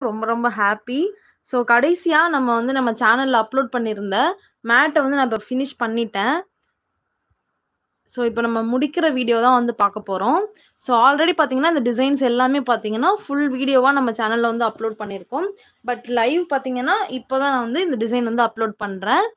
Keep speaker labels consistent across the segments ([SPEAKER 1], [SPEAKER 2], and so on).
[SPEAKER 1] ரொம்ப ரொம்ப happy. So கடைசியா நம்ம வந்து நம்ம சேனல்ல அப்லோட் பண்ணியிருந்த மேட்ட வந்து நான் இப்ப ஃபினிஷ் பண்ணிட்டேன். ஸோ இப்ப நம்ம முடிக்கிற வீடியோ தான் வந்து பார்க்க போறோம். ஸோ ஆல்ரெடி பார்த்தீங்கன்னா, இந்த டிசைன்ஸ் எல்லாமே பார்த்தீங்கன்னா, ஃபுல் வீடியோவா நம்ம சேனல்ல வந்து அப்லோட் பண்ணியிருக்கோம். பட் லைவ் பார்த்தீங்கன்னா, இப்ப தான் நான் வந்து இந்த டிசைன் வந்து அப்லோட் பண்றேன்.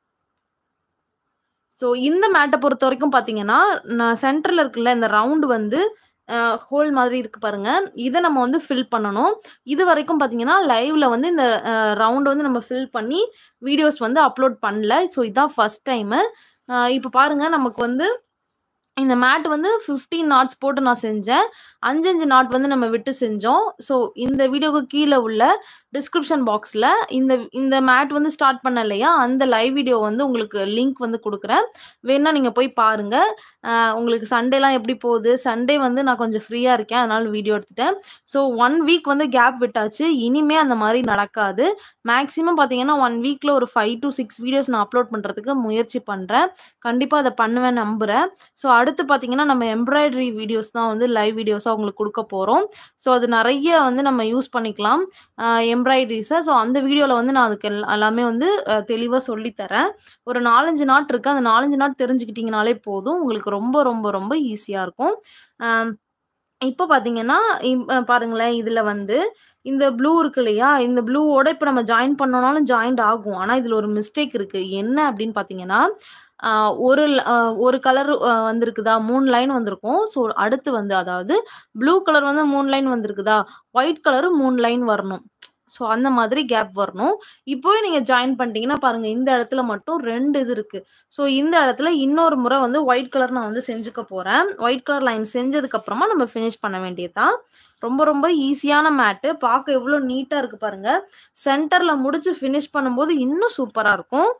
[SPEAKER 1] ஸோ இந்த மேட்ட பொறுத்தவரைக்கும் பார்த்தீங்கன்னா, நான் சென்டர்ல இருக்குல்ல இந்த ரவுண்ட் வந்து ஹோல் மாதிரி இருக்கு பாருங்க. இத நம்ம வந்து ஃபில் பண்ணணும். இதுவரைக்கும் பார்த்தீங்கன்னா, லைவ்ல வந்து இந்த ரவுண்ட் வந்து நம்ம ஃபில் பண்ணி வீடியோஸ் வந்து அப்லோட் பண்ணல. ஸோ இதான் ஃபர்ஸ்ட் டைமு. இப்ப பாருங்க நமக்கு வந்து இந்த மேட் வந்து 15 நாட்ஸ் போட்டு நான் செஞ்சேன். 5 நாட் வந்து நம்ம விட்டு செஞ்சோம். ஸோ இந்த வீடியோக்கு கீழ உள்ள டிஸ்கிரிப்ஷன் பாக்ஸ்ல இந்த மேட் வந்து ஸ்டார்ட் பண்ணேன் இல்லையா? அந்த லைவ் வீடியோ வந்து உங்களுக்கு லிங்க் வந்து குடுக்குறேன். வேணுனா நீங்க போய் பாருங்க. உங்களுக்கு சண்டேலாம் எப்படி போகுது? சண்டே வந்து நான் கொஞ்சம் ஃப்ரீயா இருக்கேன். அதனால வீடியோ எடுத்துட்டேன். ஸோ 1 வீக் வந்து கேப் விட்டாச்சு. இனிமே அந்த மாரி நடக்காது. மேக்ஸிமம் பார்த்தீங்கன்னா, 1 வீக்ல ஒரு 5 to 6 வீடியோஸ் நான் அப்லோட் பண்றதுக்கு முயற்சி பண்றேன். கண்டிப்பா அத பண்ணுவேன்னு நம்புறேன். ஸோ அடுத்து பார்த்தீங்கன்னா, நம்ம எம்ப்ராய்டரி வீடியோஸ் தான் வந்து லைவ் வீடியோஸா உங்களுக்கு குடுக்க போறோம். ஸோ அது நெறைய வந்து நம்ம யூஸ் பண்ணிக்கலாம். எம்ப்ராய்டரிஸ. ஸோ அந்த வீடியோல வந்து நான் அதுக்கு எல்லாமே வந்து தெளிவா சொல்லி தரேன். ஒரு 4, 5 நாட் இருக்கு. அந்த 4, 5 நாட் தெரிஞ்சுக்கிட்டீங்கனாலே போதும். உங்களுக்கு ரொம்ப ரொம்ப ரொம்ப ஈஸியா இருக்கும். அ இப்போ பார்த்தீங்கன்னா, பாருங்களேன் இதுல வந்து இந்த ப்ளூ இருக்கு இல்லையா? இந்த ப்ளூவோட இப்ப நம்ம ஜாயின் பண்ணோம்னாலும் ஜாயிண்ட் ஆகும். ஆனா இதுல ஒரு மிஸ்டேக் இருக்கு. என்ன அப்படின்னு பார்த்தீங்கன்னா, அ ஒரு ஒரு கலர் வந்திருக்குதா? 3 லைன் வந்திருக்கும். ஸோ அடுத்து வந்து அதாவது ப்ளூ கலர் வந்து 3 லைன் வந்திருக்குதா? ஒயிட் கலர் 3 லைன் வரணும். ஸோ அந்த மாதிரி கேப் வரணும். இப்பவே நீங்க ஜாயின் பண்ணிட்டீங்கன்னா பாருங்க, இந்த இடத்துல மட்டும் 2 இது இருக்கு. ஸோ இந்த இடத்துல இன்னொரு முறை வந்து ஒயிட் கலர் நான் வந்து செஞ்சுக்க போறேன். ஒயிட் கலர் லைன் செஞ்சதுக்கு அப்புறமா நம்ம ஃபினிஷ் பண்ண வேண்டியது தான். ரொம்ப ரொம்ப ஈஸியான மேட்டு. பார்க்க எவ்வளோ நீட்டா இருக்கு பாருங்க. சென்டர்ல முடிச்சு ஃபினிஷ் பண்ணும்போது இன்னும் சூப்பரா இருக்கும்.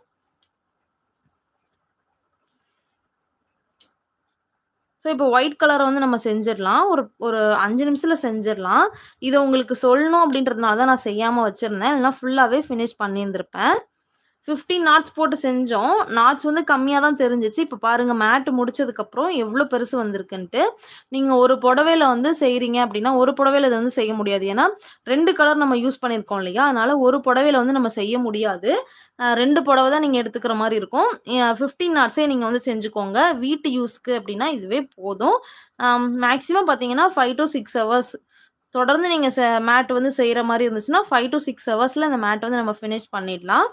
[SPEAKER 1] ஸோ இப்போ ஒயிட் கலர வந்து நம்ம செஞ்சிரலாம். ஒரு 5 நிமிஷத்துல செஞ்சிரலாம். இத உங்களுக்கு சொல்லணும் அப்படின்றதுனால தான் நான் செய்யாம வச்சிருந்தேன். இல்லன்னா ஃபுல்லாவே ஃபினிஷ் பண்ணியிருந்திருப்பேன். 15 நாட்ஸ் போட்டு செஞ்சோம். நாட்ஸ் வந்து கம்மியா தான் தெரிஞ்சுச்சு. இப்ப பாருங்க மேட் முடிச்சதுக்கப்புறம் எவ்ளோ பெருசு வந்திருக்குன்ட்டு. நீங்க ஒரு புடவையில வந்து செய்றீங்க அப்படின்னா, ஒரு புடவையில இத வந்து செய்ய முடியாது. ஏன்னா 2 கலர் நம்ம யூஸ் பண்ணியிருக்கோம் இல்லையா? அதனால ஒரு புடவையில வந்து நம்ம செய்ய முடியாது. 2 புடவ தான் நீங்க எடுத்துக்கிற மாரி இருக்கும். 15 நாட்ஸே நீங்க வந்து செஞ்சுக்கோங்க. வீட்டு யூஸ்க்கு அப்படின்னா இதுவே போதும். மேக்ஸிமம் பார்த்தீங்கன்னா 5 to 6 ஹவர்ஸ் தொடர்ந்து நீங்க மேட் வந்து செய்ற மாரி இருந்துச்சுன்னா, 5 to 6 ஹவர்ஸ்ல அந்த மேட் வந்து நம்ம ஃபினிஷ் பண்ணிடலாம்.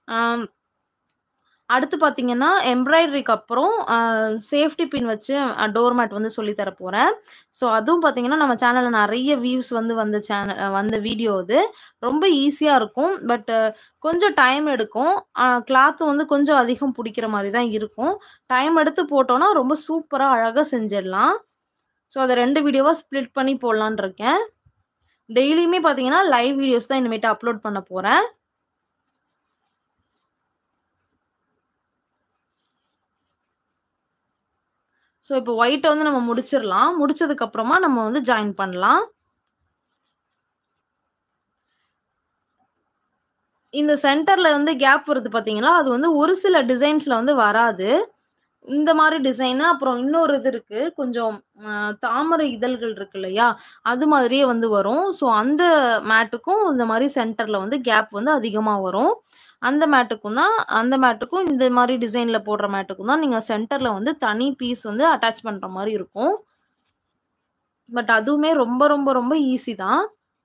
[SPEAKER 1] அடுத்து பார்த்தீங்கன்னா, எம்ப்ராய்டரிக்கு அப்புறம் சேஃப்டி பின் வச்சு டோர் மேட் வந்து சொல்லி தர போறேன். ஸோ அதுவும் பார்த்தீங்கன்னா, நம்ம சேனல்ல நெறைய வியூஸ் வந்து வந்த வீடியோ இது. ரொம்ப ஈஸியா இருக்கும். பட் கொஞ்சம் டைம் எடுக்கும். கிளாத் வந்து கொஞ்சம் அதிகம் புடிக்கிற மாரி தான் இருக்கும். டைம் எடுத்து போட்டோம்னா, ரொம்ப சூப்பரா அழகா செஞ்சிடலாம். ஸோ அத 2 வீடியோவா ஸ்ப்ளிட் பண்ணி போடலான்னு இருக்கேன். டெய்லியுமே பார்த்தீங்கன்னா, லைவ் வீடியோஸ் தான் இனிமேட்டு அப்லோட் பண்ண போறேன். ஸோ இப்போ ஒயிட்ட வந்து நம்ம முடிச்சிரலாம். முடிச்சதுக்கு அப்புறமா நம்ம வந்து ஜாயின் பண்ணலாம். இந்த சென்டர்ல வந்து கேப் வருது பார்த்தீங்களா? அது வந்து ஒரு சில டிசைன்ஸ்ல வந்து வராது. இந்த மாரி டிசைனு அப்புறம் இன்னொரு இது இருக்கு. கொஞ்சம் தாமரை இதழ்கள் இருக்கு இல்லையா? அது மாதிரியே வந்து வரும். ஸோ அந்த மேட்டுக்கும் இந்த மாரி சென்டர்ல வந்து கேப் வந்து அதிகமா வரும். அந்த மேட்டுக்கும் இந்த மாரி டிசைன்ல போடுற மேட்டுக்கும் தான் நீங்க சென்டர்ல வந்து தனி பீஸ் வந்து அட்டாச் பண்ற மாரி இருக்கும். பட் அதுவுமே ரொம்ப ரொம்ப ரொம்ப ஈஸி தான்.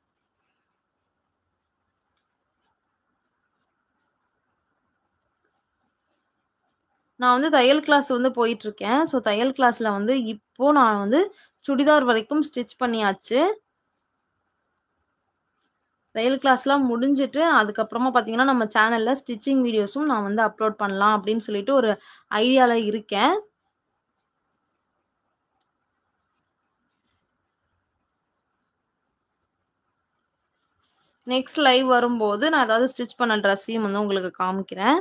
[SPEAKER 1] நான் வந்து தையல் கிளாஸ் வந்து போயிட்டுருக்கேன். ஸோ தையல் கிளாஸ்ல வந்து இப்போ நான் வந்து சுடிதார் வரைக்கும் ஸ்டிச் பண்ணியாச்சு. தையல் கிளாஸ்லாம் முடிஞ்சுட்டு, அதுக்கப்புறமா பார்த்தீங்கன்னா, நம்ம சேனல்ல ஸ்டிச்சிங் வீடியோஸும் நான் வந்து அப்லோட் பண்ணலாம் அப்படின்னு சொல்லிட்டு ஒரு ஐடியால இருக்கேன். நெக்ஸ்ட் லைவ் வரும்போது நான் ஏதாவது ஸ்டிச் பண்ண ட்ரெஸ்ஸையும் வந்து உங்களுக்கு காமிக்கிறேன்.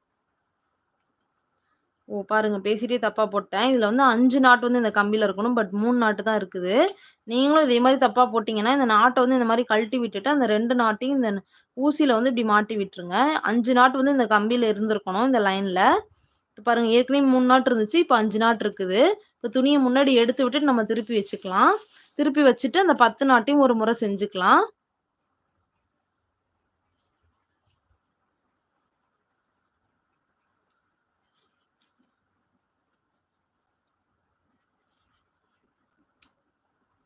[SPEAKER 1] ஓ! பாருங்க பேசிட்டே தப்பா போட்டேன். இதுல வந்து 5 நாட் வந்து இந்த கம்பியில இருக்கணும். பட் 3 நாட்டு தான் இருக்குது. நீங்களும் இதே மாரி தப்பா போட்டீங்கன்னா, இந்த நாட்ட வந்து இந்த மாரி கழட்டி விட்டுட்டு, அந்த 2 நாட்டையும் இந்த ஊசியில வந்து இப்படி மாட்டி விட்டுருங்க. 5 நாட் வந்து இந்த கம்பியில இருந்திருக்கணும், இந்த லைன்ல. இப்ப பாருங்க ஏற்கனவே 3 நாட் இருந்துச்சு. இப்ப 5 நாட் இருக்குது. இப்ப துணிய முன்னாடி எடுத்து விட்டுட்டு நம்ம திருப்பி வச்சுக்கலாம். திருப்பி வச்சுட்டு அந்த 10 நாட்டையும் ஒரு முறை செஞ்சுக்கலாம்.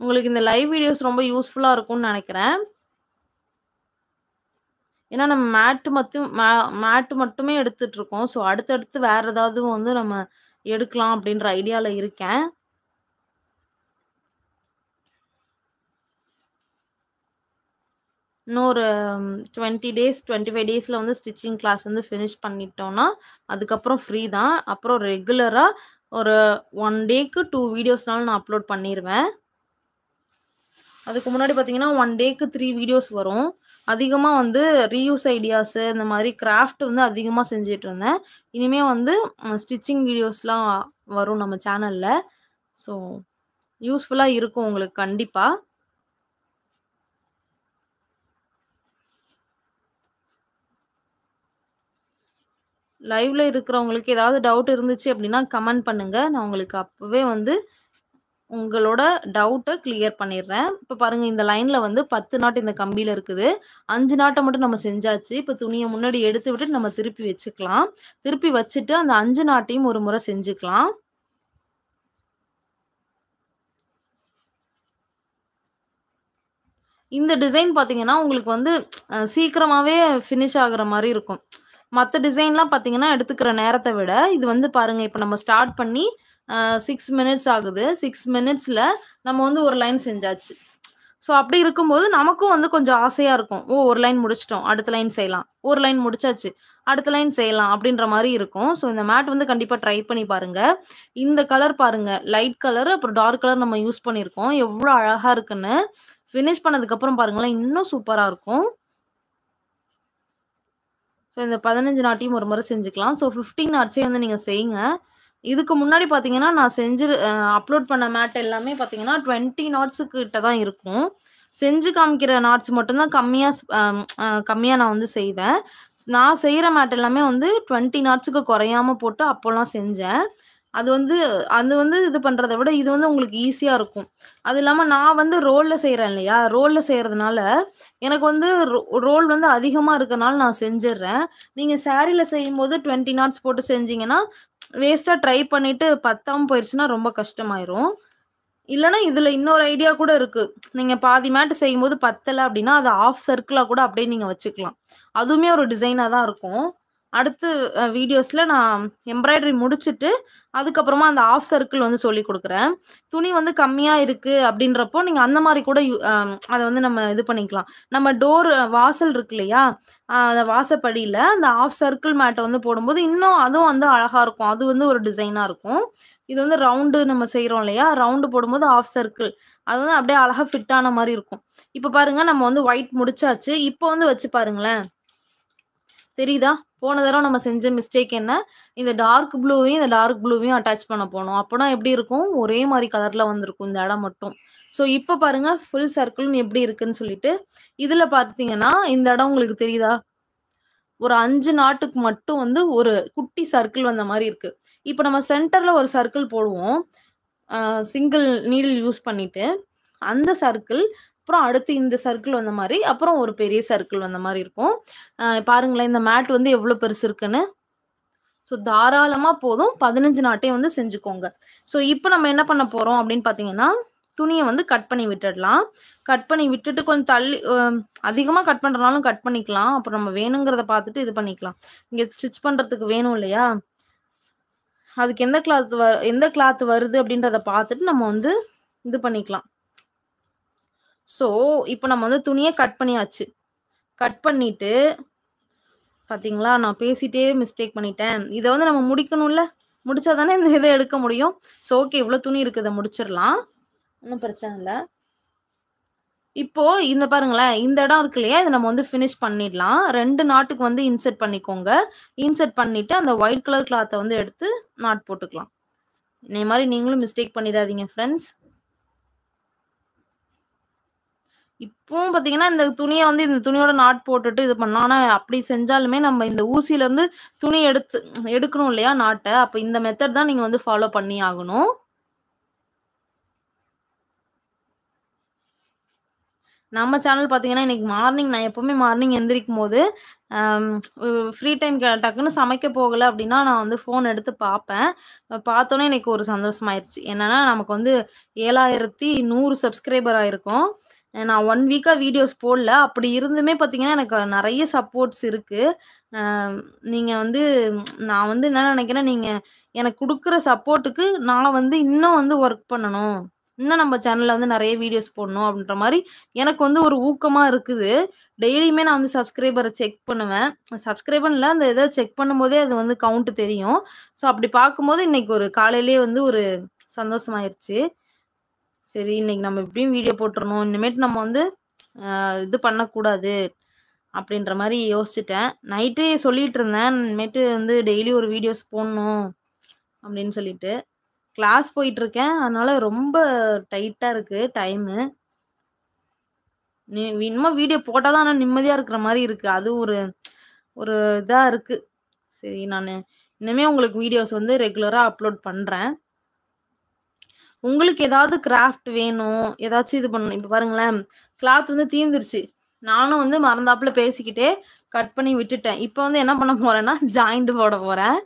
[SPEAKER 1] உங்களுக்கு இந்த லைவ் வீடியோஸ் ரொம்ப யூஸ்ஃபுல்லா இருக்கும்னு நெனைக்கிறேன். ஏன்னா நம்ம மேட் மட்டுமே எடுத்துட்டு இருக்கோம். ஸோ அடுத்தடுத்து வேற ஏதாவது வந்து நம்ம எடுக்கலாம் அப்படின்ற ஐடியால இருக்கேன். இன்னும் ஒரு 20 டேஸ் 25 டேஸ்ல வந்து ஸ்டிச்சிங் கிளாஸ் வந்து ஃபினிஷ் பண்ணிட்டோம்னா, அதுக்கப்புறம் ஃப்ரீ தான். அப்புறம் ரெகுலரா ஒரு 1 டேக்கு 2 வீடியோஸ்னாலும் நான் அப்லோட் பண்ணிருவேன். அதுக்கு முன்னாடி பார்த்தீங்கன்னா, 1 டேக்கு 3 வீடியோஸ் வரும். அதிகமா வந்து ரீயூஸ் ஐடியாஸு இந்த மாரி கிராஃப்ட் வந்து அதிகமா செஞ்சுட்டு இருந்தேன். இனிமே வந்து ஸ்டிச்சிங் வீடியோஸ்லாம் வரும் நம்ம சேனல்ல. ஸோ யூஸ்ஃபுல்லா இருக்கும் உங்களுக்கு கண்டிப்பா. லைவ்ல இருக்கிறவங்களுக்கு ஏதாவது டவுட் இருந்துச்சு அப்படின்னா கமெண்ட் பண்ணுங்க. நான் உங்களுக்கு அப்பவே வந்து உங்களோட டவுட்ட கிளியர் பண்ணிடுறேன். இப்ப பாருங்க இந்த லைன்ல வந்து 10 நாட் இந்த கம்பியில இருக்குது. 5 நாட்ட மட்டும் நம்ம செஞ்சாச்சு. இப்ப துணிய முன்னாடி எடுத்து விட்டுட்டு நம்ம திருப்பி வச்சுக்கலாம். திருப்பி வச்சுட்டு அந்த 5 நாட்டையும் ஒரு முறை செஞ்சுக்கலாம். இந்த டிசைன் பார்த்தீங்கன்னா, உங்களுக்கு வந்து சீக்கிரமாவே ஃபினிஷ் ஆகுற மாரி இருக்கும். மத்த டிசைன்லாம் பார்த்தீங்கன்னா, எடுத்துக்கிற நேரத்த விட, இது வந்து பாருங்க, இப்ப நம்ம ஸ்டார்ட் பண்ணி 6 மினிட்ஸ் ஆகுது. 6 மினிட்ஸ்ல நம்ம வந்து ஒரு லைன் செஞ்சாச்சு. ஸோ அப்படி இருக்கும்போது, நமக்கும் வந்து கொஞ்சம் ஆசையா இருக்கும். ஓ! ஒரு லைன் முடிச்சுட்டோம். அடுத்த லைன் செய்யலாம். ஒரு லைன் முடிச்சாச்சு. அடுத்த லைன் செய்யலாம். அப்படின்ற மாரி இருக்கும். ஸோ இந்த மேட் வந்து கண்டிப்பா ட்ரை பண்ணி பாருங்க. இந்த கலர் பாருங்க. லைட் கலர் அப்புறம் டார்க் கலர் நம்ம யூஸ் பண்ணியிருக்கோம். எவ்வளோ அழகா இருக்குன்னு. ஃபினிஷ் பண்ணதுக்கப்புறம் பாருங்களேன், இன்னும் சூப்பரா இருக்கும். ஸோ இந்த 15 நாட்டையும் ஒரு முறை செஞ்சுக்கலாம். ஸோ 15 நாட்ஸே வந்து நீங்க செய்யுங்க. இதுக்கு முன்னாடி பார்த்தீங்கன்னா, நான் செஞ்சு அப்லோட் பண்ண மேட் எல்லாமே பார்த்தீங்கன்னா, 20 நாட்ஸ் கிட்ட தான் இருக்கும். செஞ்சு காமிக்கிற நாட்ஸ் மட்டும் தான் கம்மியா நான் வந்து செய்வேன். நான் செய்ற மேட் எல்லாமே வந்து 20 நாட்ஸுக்கு குறையாம போட்டு அப்போலாம் செஞ்சேன். அது வந்து இது பண்றத விட, இது வந்து உங்களுக்கு ஈஸியா இருக்கும். அது இல்லாம நான் வந்து ரோல்ல செய்றேன் இல்லையா? ரோல்ல செய்றதுனால, எனக்கு வந்து ரோல் வந்து அதிகமா இருக்கனால நான் செஞ்சுர்றேன். நீங்க சாரீல செய்யும்போது 20 நாட்ஸ் போட்டு செஞ்சீங்கன்னா, வேஸ்ட்டா ட்ரை பண்ணிட்டு பத்தாம போயிருச்சுன்னா ரொம்ப கஷ்டமாயிரும். இல்லன்னா இதுல இன்னொரு ஐடியா கூட இருக்கு. நீங்க பாதி மேட் செய்யும்போது பத்தல அப்டின்னா, அத ஹாஃப் சர்க்கிளா கூட அப்டியே நீங்க வச்சுக்கலாம். அதுவுமே ஒரு டிசைனா தான் இருக்கும். அடுத்து வீடியோஸ்ல நான் எம்ப்ராய்டரி முடிச்சுட்டு, அதுக்கப்புறமா அந்த ஹாஃப் சர்க்கிள் வந்து சொல்லிக் குடுக்குறேன். துணி வந்து கம்மியா இருக்கு அப்டின்றப்போ, நீங்க அந்த மாரி கூட அத வந்து நம்ம இது பண்ணிக்கலாம். நம்ம வாசல் இருக்கு இல்லையா? அந்த வாசப்படியில அந்த ஹாஃப் சர்க்கிள் மேட்ட வந்து போடும்போது, இன்னும் அதுவும் வந்து அழகா இருக்கும். அது வந்து ஒரு டிசைனா இருக்கும். இது வந்து ரவுண்டு நம்ம செய்றோம் இல்லையா? ரவுண்டு போடும்போது ஹாஃப் சர்க்கிள். அது வந்து அப்படியே அழகா ஃபிட் ஆன மாரி இருக்கும். இப்ப பாருங்க நம்ம வந்து ஒயிட் முடிச்சாச்சு. இப்ப வந்து வச்சு பாருங்களேன். தெரியுதா? போன தடவ நம்ம செஞ்ச மிஸ்டேக் என்ன? இந்த டார்க் ப்ளூவையும் அட்டாச் பண்ண போனோம். அப்போனா எப்படி இருக்கும்? ஒரே மாரி கலர்ல வந்திருக்கும் இந்த இடம் மட்டும். ஸோ இப்ப பாருங்க ஃபுல் சர்க்கிளும் எப்படி இருக்குன்னு சொல்லிட்டு. இதுல பார்த்தீங்கன்னா, இந்த இடம் உங்களுக்கு தெரியுதா? ஒரு 5 நாட்டுக்கு மட்டும் வந்து ஒரு குட்டி சர்க்கிள் வந்த மாரி இருக்கு. இப்ப நம்ம சென்டர்ல ஒரு சர்க்கிள் போடுவோம். சிங்கிள் நீடில் யூஸ் பண்ணிட்டு, அந்த சர்க்கிள், அப்புறம் அடுத்து இந்த சர்க்கிள் வந்த மாரி, அப்புறம் ஒரு பெரிய சர்க்கிள் வந்த மாரி இருக்கும். பாருங்களேன் இந்த மேட் வந்து எவ்ளோ பெருசு இருக்குன்னு. ஸோ தாராளமா போதும். 15 நாட்டே வந்து செஞ்சுக்கோங்க. ஸோ இப்ப நம்ம என்ன பண்ண போறோம் அப்படின்னு பார்த்தீங்கன்னா, துணிய வந்து கட் பண்ணி விட்டுடலாம். கட் பண்ணி விட்டுட்டு கொஞ்சம் தள்ளி அதிகமா கட் பண்றனாலும் கட் பண்ணிக்கலாம். அப்புறம் நம்ம வேணுங்கிறத பார்த்துட்டு இது பண்ணிக்கலாம். இங்க ஸ்டிச் பண்றதுக்கு வேணும் இல்லையா? அதுக்கு எந்த கிளாத் வருது அப்படின்றத பார்த்துட்டு நம்ம வந்து இது பண்ணிக்கலாம். ஸோ, இப்ப நம்ம வந்து துணிய கட் பண்ணியாச்சு. கட் பண்ணிட்டு பாத்தீங்களா, நான் பேசிட்டே மிஸ்டேக் பண்ணிட்டேன். இத வந்து நம்ம முடிக்கணும்ல. முடிச்சா தானே இந்த இத எடுக்க முடியும். ஸோ, ஓகே இவ்ளோ துணி இருக்கு. இத முடிச்சிரலாம். ஒண்ணும் பிரச்சனை இல்ல. இப்போ இந்த பாருங்களேன், இந்த இடம் இருக்கு இல்லையா? இத நம்ம வந்து ஃபினிஷ் பண்ணிடலாம். 2 நாட்டுக்கு வந்து இன்சர்ட் பண்ணிக்கோங்க. இன்சர்ட் பண்ணிட்டு அந்த ஒயிட் கலர் கிளாத்த வந்து எடுத்து நாட் போட்டுக்கலாம். இதே மாரி நீங்களும் மிஸ்டேக் பண்ணிடாதீங்க ஃபிரெண்ட்ஸ். இப்பவும் பார்த்தீங்கன்னா, இந்த துணியோட நாட் போட்டுட்டு இது பண்ணலாம். ஆனா, அப்படி செஞ்சாலுமே நம்ம இந்த ஊசிலருந்து துணி எடுக்கணும் இல்லையா நாட்ட. அப்ப இந்த மெத்தட் தான் நீங்க வந்து ஃபாலோ பண்ணி ஆகணும். நம்ம சேனல் பார்த்தீங்கன்னா, இன்னைக்கு மார்னிங் நான் எப்பவுமே மார்னிங் எந்திரிக்கும்போது, அம் ஃப்ரீ டைம் டக்குன்னு சமைக்க போகல அப்டின்னா, நான் வந்து ஃபோன் எடுத்து பார்ப்பேன். பார்த்தோனே எனக்கு ஒரு சந்தோஷமாயிருச்சு. என்னன்னா, நமக்கு வந்து 7100 சப்ஸ்கிரைபர் ஆயிருக்கோம். நான் 1 வீக்கா வீடியோஸ் போடல. அப்படி இருந்துமே பார்த்தீங்கன்னா, எனக்கு நெறைய சப்போர்ட்ஸ் இருக்கு. அ நீங்க வந்து நான் வந்து என்ன நெனைக்கிறேன், நீங்க எனக்கு குடுக்குற சப்போர்ட்டுக்கு நான் வந்து இன்னும் வந்து ஒர்க் பண்ணணும். இன்னும் நம்ம சேனல்ல வந்து நெறைய வீடியோஸ் போடணும் அப்படின்ற மாரி எனக்கு வந்து ஒரு ஊக்கமா இருக்குது. டெய்லியுமே நான் வந்து சப்ஸ்கிரைபர செக் பண்ணுவேன். சப்ஸ்கிரைபர்ன்னு இல்ல, அந்த இத செக் பண்ணும்போதே அது வந்து கவுண்ட் தெரியும். ஸோ அப்படி பார்க்கும்போது இன்னைக்கு ஒரு காலையிலேயே வந்து ஒரு சந்தோஷமாயிருச்சு. சரி இன்னைக்கு நம்ம எப்படியும் வீடியோ போட்டுறணும். இனிமேட்டு நம்ம வந்து இது பண்ணக்கூடாது அப்படின்ற மாரி யோசிச்சுட்டேன். நைட்டே சொல்லிட்டு இருந்தேன். இனிமேட்டு வந்து டெய்லி ஒரு வீடியோஸ் போடணும் அப்படின்னு சொல்லிட்டு. கிளாஸ் போயிட்டுருக்கேன். அதனால ரொம்ப டைட்டா இருக்கு டைமு. இன்னும் வீடியோ போட்டா தான் ஆனா நிம்மதியா இருக்கிற மாரி இருக்கு. அது ஒரு ஒரு இதா இருக்கு. சரி இனிமே உங்களுக்கு வீடியோஸ் வந்து ரெகுலரா அப்லோட் பண்றேன். உங்களுக்கு ஏதாவது கிராஃப்ட் வேணும், ஏதாச்சும் இது பண்ணணும். இப்ப பாருங்களேன், கிளாத் வந்து தீந்துருச்சு. நானும் வந்து மறந்தாப்புல பேசிக்கிட்டே கட் பண்ணி விட்டுட்டேன். இப்ப வந்து என்ன பண்ண போறேன்னா, ஜாயிண்ட் போட போறேன்.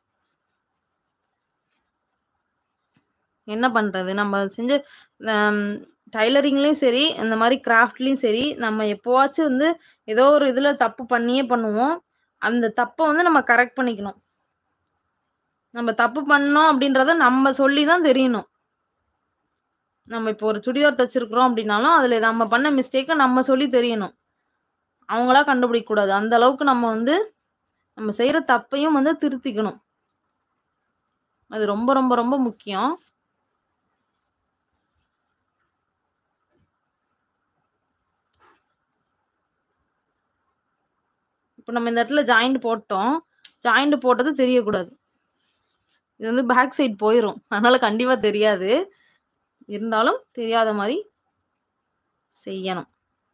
[SPEAKER 1] என்ன பண்றது? நம்ம செஞ்ச அம் டைலரிங்லயும் சரி, இந்த மாரி கிராஃப்ட்லயும் சரி, நம்ம எப்பவாச்சும் வந்து ஏதோ ஒரு இதுல தப்பு பண்ணியே பண்ணுவோம். அந்த தப்ப வந்து நம்ம கரெக்ட் பண்ணிக்கணும். நம்ம தப்பு பண்ணோம் அப்படின்றத நம்ம சொல்லி தான் தெரியணும். நம்ம இப்போ ஒரு சுடிதார் தச்சிருக்கிறோம் அப்படின்னாலும், அதுல நம்ம பண்ண மிஸ்டேக்க நம்ம சொல்லி தெரியணும். அவங்களா கண்டுபிடிக்க கூடாது. அந்த அளவுக்கு நம்ம வந்து நம்ம செய்ற தப்பையும் வந்து திருத்திக்கணும். அது ரொம்ப, ரொம்ப, ரொம்ப முக்கியம். இப்ப நம்ம இந்த இடத்துல ஜாயிண்ட் போட்டோம். ஜாயிண்ட் போட்டது தெரியக்கூடாது. இது வந்து பேக் சைட் போயிரும். அதனால கண்டிப்பா தெரியாது. இருந்தாலும் தெரியாத மாரி செய்யணும்.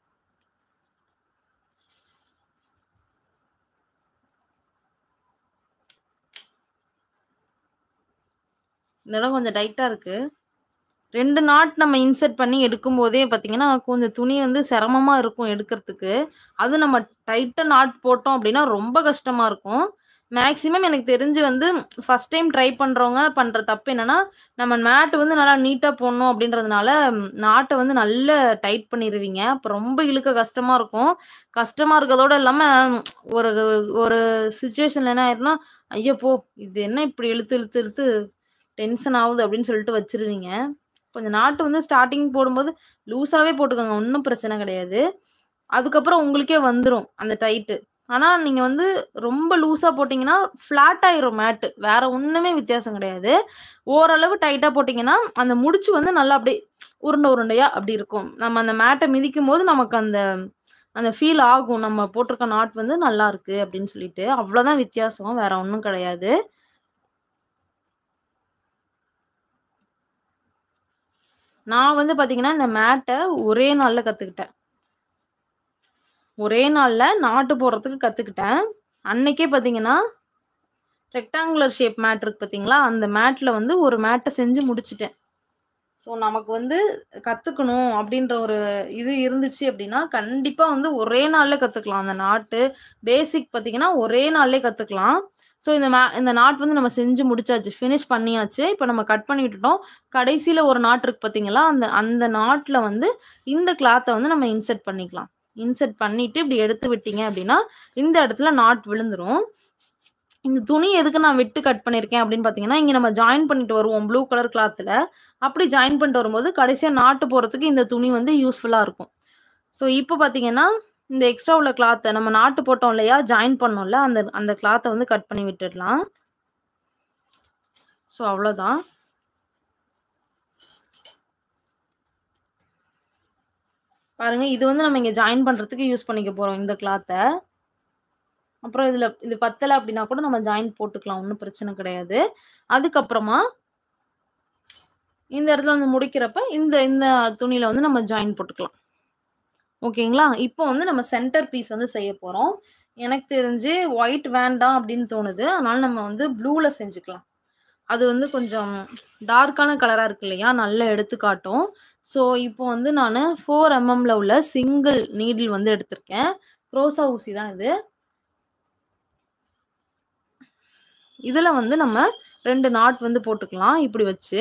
[SPEAKER 1] இந்த இடம் கொஞ்சம் டைட்டா இருக்கு. 2 நாட் நம்ம இன்சர்ட் பண்ணி எடுக்கும்போதே பார்த்தீங்கன்னா, கொஞ்சம் துணி வந்து சிரமமா இருக்கும் எடுக்கறதுக்கு. அதுவும் நம்ம டைட்டா நாட் போட்டோம் அப்டின்னா, ரொம்ப கஷ்டமா இருக்கும். மேக்ஸிமம் எனக்கு தெரிஞ்சு வந்து ஃபர்ஸ்ட் டைம் ட்ரை பண்றவங்க பண்ற தப்பு என்னன்னா, நம்ம மேட் வந்து நல்லா நீட்டா போடணும் அப்டின்றதுனால, நாட்ட வந்து நல்லா டைட் பண்ணிருவீங்க. அப்ப ரொம்ப இழுக்க கஷ்டமா இருக்கும். கஷ்டமா இருக்கதோட இல்லாம, ஒரு ஒரு சிச்சுவேஷன்ல என்ன ஆயிரும்னா, "ஐய போ! இது என்ன இப்டி இழுத்து, இழுத்து, இழுத்து டென்ஷன் ஆவுது" அப்டின்னு சொல்லிட்டு வச்சுருவீங்க. கொஞ்சம் நாட்டு வந்து ஸ்டார்ட்டிங் போடும்போது லூஸாவே போட்டுக்கோங்க. ஒண்ணும் பிரச்சனை கிடையாது. அதுக்கப்புறம் உங்களுக்கே வந்துரும் அந்த டைட்டு. ஆனா, நீங்க வந்து ரொம்ப லூஸா போட்டீங்கன்னா, ஃப்ளாட் ஆயிரும் மேட்டு. வேற ஒண்ணுமே வித்தியாசம் கிடையாது. ஓரளவு டைட்டா போட்டீங்கன்னா, அந்த முடிச்சு வந்து நல்லா அப்படியே உருண்டை உருண்டையா அப்படி இருக்கும். நம்ம அந்த மேட்ட மிதிக்கும்போது நமக்கு அந்த அந்த ஃபீல் ஆகும். நம்ம போட்டிருக்க நாட் வந்து நல்லாருக்கு அப்படின்னு சொல்லிட்டு. அவ்வளோதான் வித்தியாசம். வேற ஒண்ணும் கிடையாது. நான் வந்து பார்த்தீங்கன்னா, இந்த மேட்ட ஒரே நாள்ல கத்துக்கிட்டேன். ஒரே நாள்ல நாட்டு போடுறதுக்கு கத்துக்கிட்டேன். அன்னைக்கே பார்த்தீங்கன்னா, ரெக்டாங்குலர் ஷேப் மேட் இருக்கு பார்த்தீங்களா? அந்த மேட்ல வந்து ஒரு மேட்ட செஞ்சு முடிச்சுட்டேன். ஸோ, நமக்கு வந்து கத்துக்கணும் அப்டின்ற ஒரு இது இருந்துச்சு அப்டின்னா, கண்டிப்பா வந்து ஒரே நாள்ல கத்துக்கலாம். அந்த நாட்டு பேசிக் பார்த்தீங்கன்னா, ஒரே நாள்லயே கத்துக்கலாம். ஸோ, இந்த நாட் வந்து நம்ம செஞ்சு முடிச்சாச்சு. ஃபினிஷ் பண்ணியாச்சு. இப்ப நம்ம கட் பண்ணி விட்டுட்டோம். கடைசில ஒரு நாட் இருக்கு பார்த்தீங்களா? அந்த அந்த நாட்ல வந்து இந்த கிளாத்த வந்து நம்ம இன்சர்ட் பண்ணிக்கலாம். இன்சர்ட் பண்ணிட்டு இப்டி எடுத்து விட்டீங்க அப்டின்னா, இந்த இடத்துல நாட் விழுந்துரும். இந்த துணி எதுக்கு நான் விட்டு கட் பண்ணியிருக்கேன் அப்படின்னு பார்த்தீங்கன்னா, இங்க நம்ம ஜாயின் பண்ணிட்டு வருவோம் ப்ளூ கலர் கிளாத்ல. அப்படி ஜாயின் பண்ணிட்டு வரும்போது, கடைசியா நாட்டு போடுறதுக்கு இந்த துணி வந்து யூஸ்ஃபுல்லா இருக்கும். ஸோ, இப்போ பார்த்தீங்கன்னா, இந்த எக்ஸ்ட்ரா உள்ள கிளாத்த நம்ம நாட்டு போட்டோம் இல்லையா? ஜாயின் பண்ணோம்ல, அந்த அந்த கிளாத்த வந்து கட் பண்ணி விட்டுடலாம். ஸோ, அவ்வளோதான். பாருங்க, இது வந்து நம்ம இங்க ஜாயின் பண்றதுக்கு யூஸ் பண்ணிக்க போறோம் இந்த கிளாத்த. அப்புறம் இது பத்தல அப்படின்னா கூட நம்ம ஜாயின் போட்டுக்கலாம். ஒண்ணும் பிரச்சனை கிடையாது. அதுக்கப்புறமா இந்த இடத்துல வந்து முடிக்கிறப்ப, இந்த இந்த துணியில வந்து நம்ம ஜாயின் போட்டுக்கலாம். ஓகேங்களா? இப்போ வந்து நம்ம சென்டர் பீஸ் வந்து செய்ய போறோம். எனக்கு தெரிஞ்சு ஒயிட் வேண்டாம் அப்படின்னு தோணுது. அதனால நம்ம வந்து ப்ளூல செஞ்சுக்கலாம். அது வந்து கொஞ்சம் டார்க்கான கலரா இருக்கு இல்லையா? நல்லா எடுத்து காட்டும். ஸோ, இப்போ வந்து நானு 4 எம்எம்ல உள்ள சிங்கிள் நீடில் வந்து எடுத்திருக்கேன். க்ரோசா ஊசி தான் இது. இதுல வந்து நம்ம 2 நாட் வந்து போட்டுக்கலாம். இப்படி வச்சு.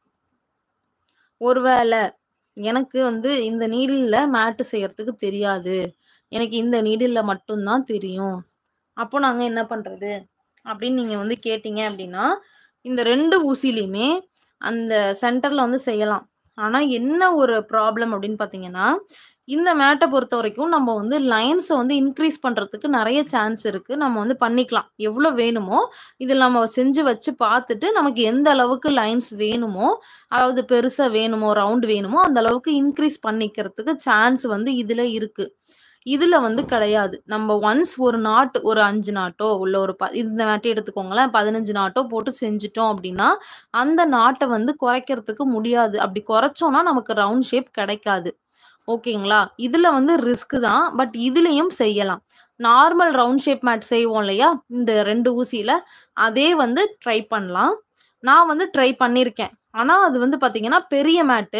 [SPEAKER 1] ஒருவேள எனக்கு வந்து இந்த நீடில்ல மேட் செய்யறதுக்கு தெரியாது. எனக்கு இந்த நீடில்ல மட்டும் தான் தெரியும். அப்போ நாங்க என்ன பண்றது? அப்படின்னு நீங்க வந்து கேட்டீங்க அப்படின்னா, இந்த 2 ஊசிலயுமே அந்த சென்டர்ல வந்து செய்யலாம். ஆனா என்ன ஒரு ப்ராப்ளம் அப்படின்னு பார்த்தீங்கன்னா, இந்த மேட்ட பொறுத்தவரைக்கும் நம்ம வந்து லைன்ஸ வந்து இன்கிரீஸ் பண்றதுக்கு நெறைய சான்ஸ் இருக்கு. நம்ம வந்து பண்ணிக்கலாம். எவ்வளோ வேணுமோ, இதில நம்ம செஞ்சு வச்சு பார்த்துட்டு, நமக்கு எந்த அளவுக்கு லைன்ஸ் வேணுமோ, அதாவது பெருசா வேணுமோ, ரவுண்ட் வேணுமோ, அந்த அளவுக்கு இன்கிரீஸ் பண்ணிக்கிறதுக்கு சான்ஸ் வந்து இதில இருக்கு. இதுல வந்து கிடையாது. நம்ம ஒன்ஸ் ஒரு நாட் ஒரு 5 நாட்டோ, இல்ல ஒரு இந்த நாட்டே எடுத்துக்கோங்களேன். 15 நாட்டோ போட்டு செஞ்சுட்டோம் அப்டின்னா, அந்த நாட்ட வந்து குறைக்கிறதுக்கு முடியாது. அப்டி குறைச்சோம்னா நமக்கு ரவுண்ட் ஷேப் கிடைக்காது. ஓகேங்களா? இதுல வந்து ரிஸ்க் தான். பட் இதுலயும் செய்யலாம். நார்மல் ரவுண்ட் ஷேப் மேட் செய்வோம் இல்லையா? இந்த 2 ஊசியில, அதே வந்து ட்ரை பண்ணலாம். நான் வந்து ட்ரை பண்ணியிருக்கேன். ஆனா, அது வந்து பார்த்தீங்கன்னா, பெரிய மேட்டு.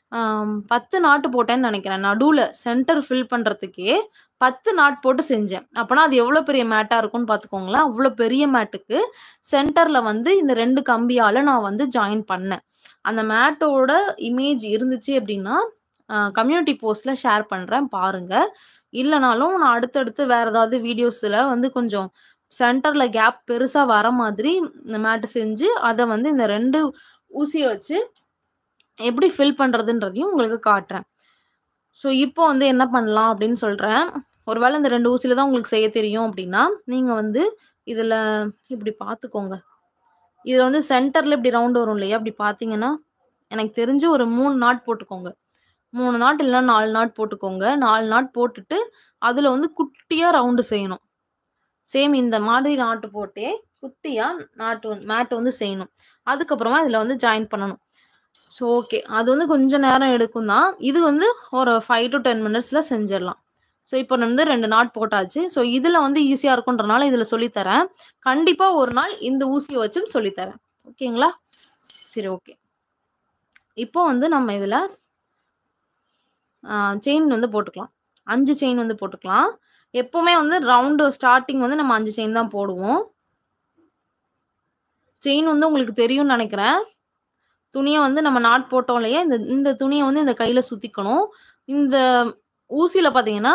[SPEAKER 1] 10 நாட்டு போட்டேன்னு நெனைக்கிறேன். நடுவுல சென்டர் ஃபில் பண்றதுக்கே 10 நாட் போட்டு செஞ்சேன். அப்பனா அது எவ்வளோ பெரிய மேட்டா இருக்கும்னு பார்த்துக்கோங்களேன். அவ்வளோ பெரிய மேட்டுக்கு சென்டர்ல வந்து இந்த 2 கம்பியால நான் வந்து ஜாயின் பண்ணேன். அந்த மேட்டோட இமேஜ் இருந்துச்சு அப்டின்னா, கம்யூனிட்டி போஸ்ட்ல ஷேர் பண்றேன் பாருங்க. இல்லனாலும் நான் அடுத்தடுத்து வேற ஏதாவது வீடியோஸ்ல வந்து கொஞ்சம் சென்டர்ல கேப் பெருசா வர மாதிரி இந்த மேட் செஞ்சு, அத வந்து இந்த 2 ஊசிய வச்சு எப்படி ஃபில் பண்றதுன்றதையும் உங்களுக்கு காட்டுறேன். ஸோ, இப்போ வந்து என்ன பண்ணலாம் அப்படின்னு சொல்றேன். ஒருவேள இந்த 2 ஊசில தான் உங்களுக்கு செய்ய தெரியும் அப்படின்னா, நீங்க வந்து இதுல இப்படி பார்த்துக்கோங்க. இதுல வந்து சென்டர்ல இப்படி ரவுண்ட் வரும் இல்லையா? அப்படி பார்த்தீங்கன்னா, எனக்கு தெரிஞ்சு ஒரு 3 நாட் போட்டுக்கோங்க. 3 நாட் இல்லன்னா 4 நாட் போட்டுக்கோங்க. 4 நாட் போட்டுட்டு, அதுல வந்து குட்டியா ரவுண்டு செய்யணும். சேம் இந்த மாதிரி நாட்டு போட்டே குட்டியா மேட் வந்து செய்யணும். அதுக்கப்புறமா இதுல வந்து ஜாயின் பண்ணணும். So, okay. அது வந்து கொஞ்சம் நேரம் எடுக்கும் தான். இது வந்து ஒரு 5 to 10 மினிட்ஸ்ல செஞ்சிரலாம். ஸோ, இப்போ வந்து 2 நாட் போட்டாச்சு. ஸோ, இதுல வந்து ஈஸியா இருக்குன்றனால இதுல சொல்லி தரேன். கண்டிப்பா ஒரு நாள் இந்த ஊசிய வச்சும் சொல்லி தரேன். ஓகேங்களா? சரி, ஓகே. இப்போ வந்து நம்ம இதுல செயின் வந்து போட்டுக்கலாம். 5 செயின் வந்து போட்டுக்கலாம். எப்பவுமே வந்து ரவுண்டு ஸ்டார்ட்டிங் வந்து நம்ம 5 செயின் தான் போடுவோம். செயின் வந்து உங்களுக்கு தெரியும்னு நெனைக்கிறேன். துணிய வந்து நம்ம நாட் போட்டோம் இல்லையா? இந்த துணிய வந்து இந்த கையில சுத்திக்கணும். இந்த ஊசியில பார்த்தீங்கன்னா